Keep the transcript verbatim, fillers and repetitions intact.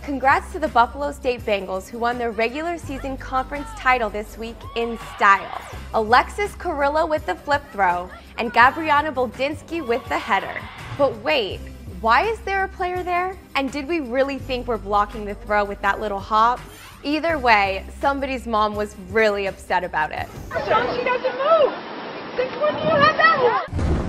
Congrats to the Buffalo State Bengals who won their regular season conference title this week in style. Alexis Carrillo with the flip throw and Gabriana Boldinsky with the header. But wait, why is there a player there? And did we really think we're blocking the throw with that little hop? Either way, somebody's mom was really upset about it. Sean, she doesn't move! Since when do you have that one?